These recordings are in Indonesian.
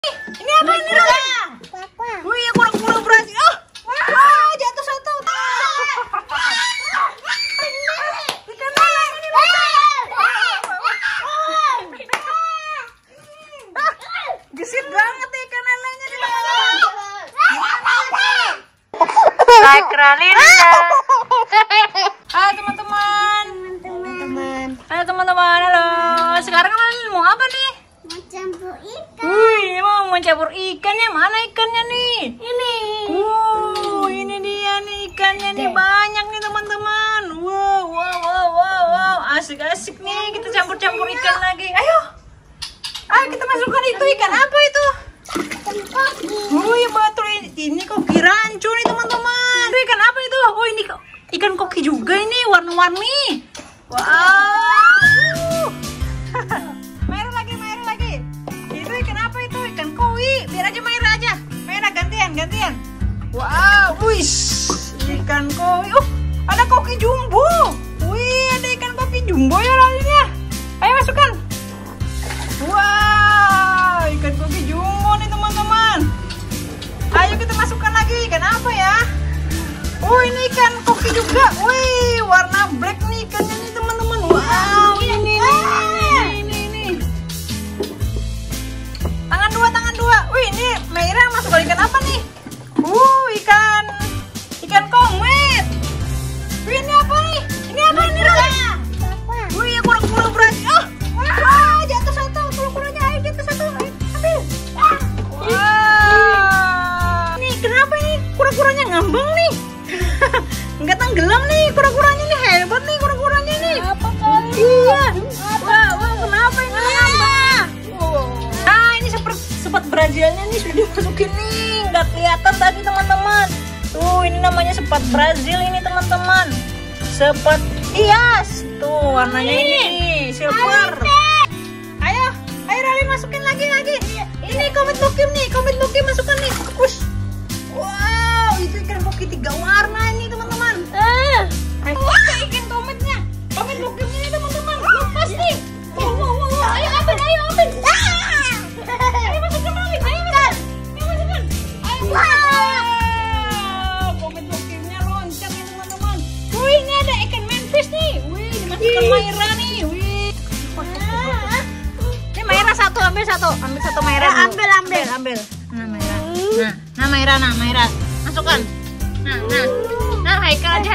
Ini apa ini? Wih, kura-kura Brazil. Oh, wah, jatuh satu. Ikan lele ini. Gesit banget ikan lelenya di dalam. Like Ralinda. Hai teman-teman. Halo teman-teman, halo. Sekarang kalian mau apa nih? Mau campur ikan. Wih, mau mencampur ikannya. Mana ikannya nih? Ini. Ini dia nih ikannya nih, banyak nih teman-teman. Wow, asik-asik nih. Kita campur-campur ikan lagi. Ayo, kita masukkan itu ikan apa itu? Oh iya betul, ini koki rancu nih teman-teman. Itu ikan apa itu? Oh ini ikan koki juga ini, warna-warni. Wow. Merah lagi. Itu ikan apa itu? Ikan koi. Biar aja Maira aja. Maira gantian. Wow, wish. Ikan koi. Ada koki jumbo. Wih, ada ikan koki jumbo ya lainnya. Ayo masukkan. Wow, ikan koki jumbo nih teman-teman. Ayo kita masukkan lagi. Ikan apa ya? Oh, ini ikan koki juga. Wih, warna black nih ikannya nih teman-teman. Wow, ini. Tangan dua. Wih, ini Maira masukkan ikan apa nih? Ikan kongwet. Wih, ini apa nih? Ini apa nih? Wih, kura-kura Brazil. Wah, jatuh satu. Kura-kuranya ayo jatuh satu. Ayo, ambil. Wah. Nih, kenapa ini kura-kuranya ngambang nih? Enggak tenggelam nih kura-kuranya nih, hebat nih kura-kuranya nih. Apa kali? Iya. Wah, kenapa ini ngambang? Nah, ini sepat Brazilnya nih sudah dimasukin nih. Nggak kelihatan tadi teman-teman. Tuh, ini namanya sepat Brazil ini teman-teman. Sepat hias. Tuh, warnanya ini silver. Ayo Rali masukin lagi. Ini komet lukim masukkan nih. Push. Wow, itu ikan koki 3 warna ini teman-teman. Ikan kometnya. Komet lukimnya ini teman-teman. Lepas nih. Wow. Ayo ambil. Ayo masukkan lagi. Ayo masukkan. Wow, komet lukimnya loncat nih teman-teman. Wih, ini ada ikan manfish nih. Wih, dimasukkan Maira nih. Wih. Ini Maira satu, ambil satu Maira. Ambil. Nah, Maira. Masukkan. Nah, Haikal aja.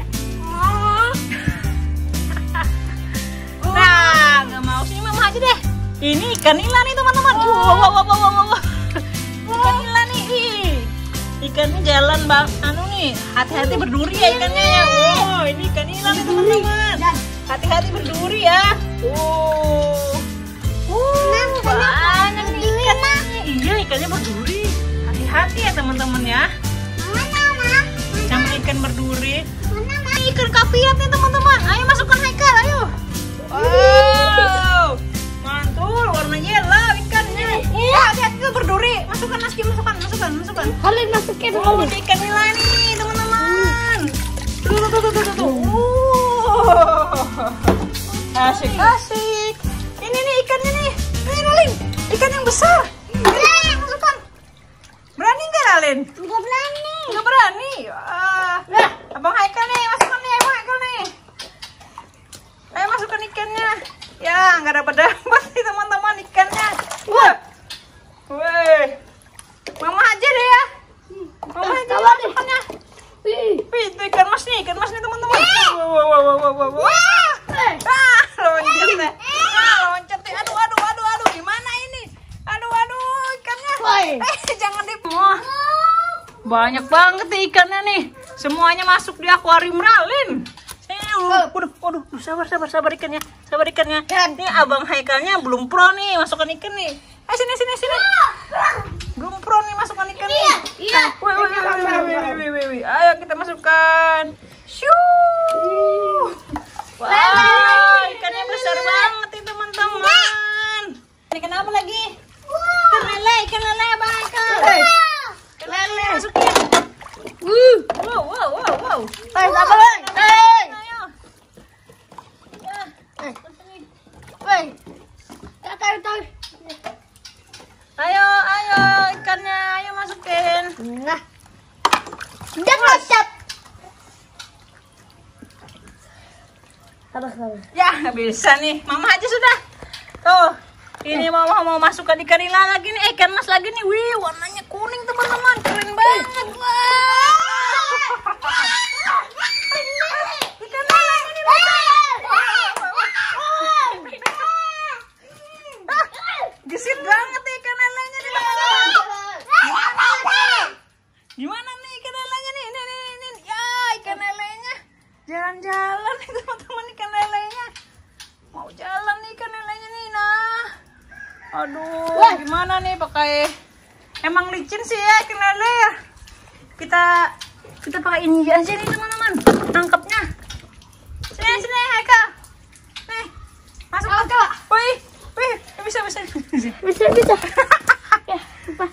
Nah, nggak mau sini Mama aja deh. Ini ikan nila nih teman-teman. Wow. Ikan nila nih. Ikannya jalan bang. Nih, hati-hati berduri ya ikannya ya. Wow, ini ikan nila nih teman-teman. Hati-hati berduri ya. Banyak nih ikannya. Iya, ikannya berduri. Hati-hati ya teman-teman ya. Sama ikan berduri. Ini ikan kapiat nih teman-teman. Ayo masukkan Haikal, ayo. Wow, mantul, warna yellow ikannya. Hati-hati tuh berduri. Masukkan Naski, masukkan. Kalian masukin Oh, ada ikan nila nih teman-teman. Tuh. Asik. Ini nih ikannya nih. Nih Ralin, ikan yang besar. Masukkan. Berani nggak Ralin? Nggak berani. Abang Haikal nih, masukkan nih Abang Haikal nih. Ayo masukkan ikannya. Ya, nggak dapat nih teman-teman ikannya. Wah. Mama aja deh ya. Mama aja masukkannya. Wih, itu ikan mas nih teman-teman. Wow. Loncat deh. Aduh, gimana ini? Aduh, ikannya. Jangan dibuang. Banyak banget nih ikannya nih. Semuanya masuk di akuarium Ralin. Waduh, sabar ikannya. Ini Abang Haikalnya belum pro nih masukkan ikan nih. Sini. Belum pro nih masukkan ikan nih. Iya. Wih. Ayo kita masukkan. Wow, ikannya besar banget nih teman-teman. Ini kenapa lagi? Ikan lele Abang Haikal. Ikan lele masukin. Wow. Sabar. Ayo. ikannya. Ayo masukin. Nah. Udah kocap. Sabar. Ya, nggak bisa nih. Mama aja sudah. Tuh. Ini mama mau masukkan ikan nila lagi nih. Ikan mas lagi nih. Wih, warnanya kuning teman-teman. Keren banget. Wah. Ikan lelenya nih. Gesit banget nih ikan lelenya nih teman-teman. Gimana nih ikan lelenya nih? Ini. Ya, ikan lelenya. Jalan-jalan nih teman-teman ikan lelenya. Mau jalan nih ikan lelenya nih. Nah. Aduh, gimana nih pakai emang licin sih ya ikan lele ya. Kita pakai ini aja nih teman-teman. Tangkapnya. Sini Haika. Nih. Masuk ke. Wih, bisa. Bisa. Ya, lupa.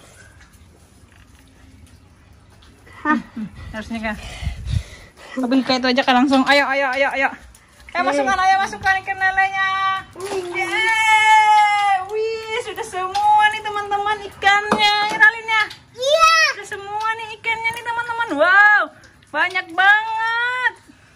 Harusnya kan. Ambil kayak itu aja kan langsung. Ayo. Masukkan ikan lelenya. Wih, sudah semua nih teman-teman ikannya, Ralinnya. Iya. Sudah semua nih ikannya nih teman-teman. Wow, banyak banget.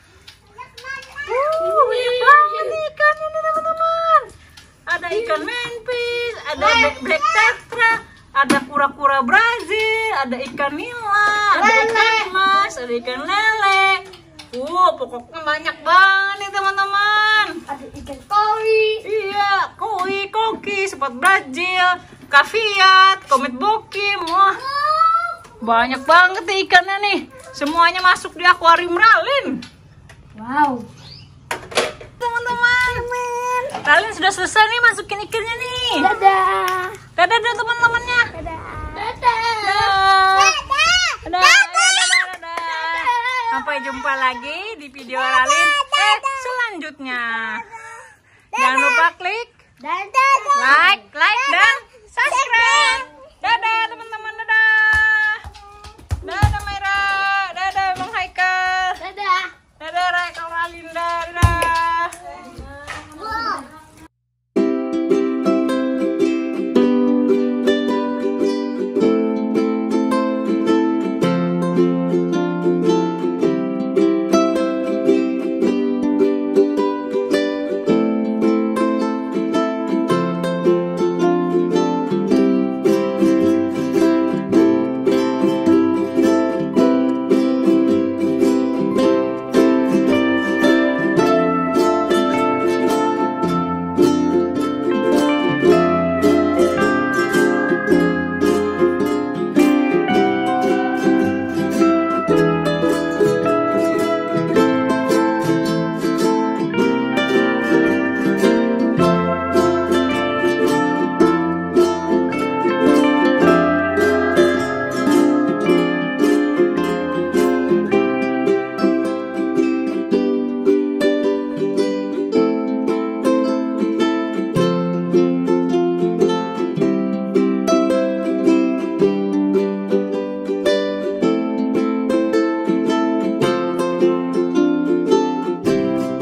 Banyak banget nih ikannya nih teman-teman. Ada ikan manfish, ada black tetra, ada kura-kura Brazil, ada ikan nila, ada ikan mas, ada ikan lele. Pokoknya banyak banget nih teman-teman. Ada ikan koi. Iya, koi, koki, sepat Brazil, kaviat, komet bokim. Wah, banyak banget nih ikannya nih. Semuanya masuk di akuarium Ralin. Wow. Teman-teman, Ralin sudah selesai nih masukin ikannya nih. Dadah. Dadah teman-temannya.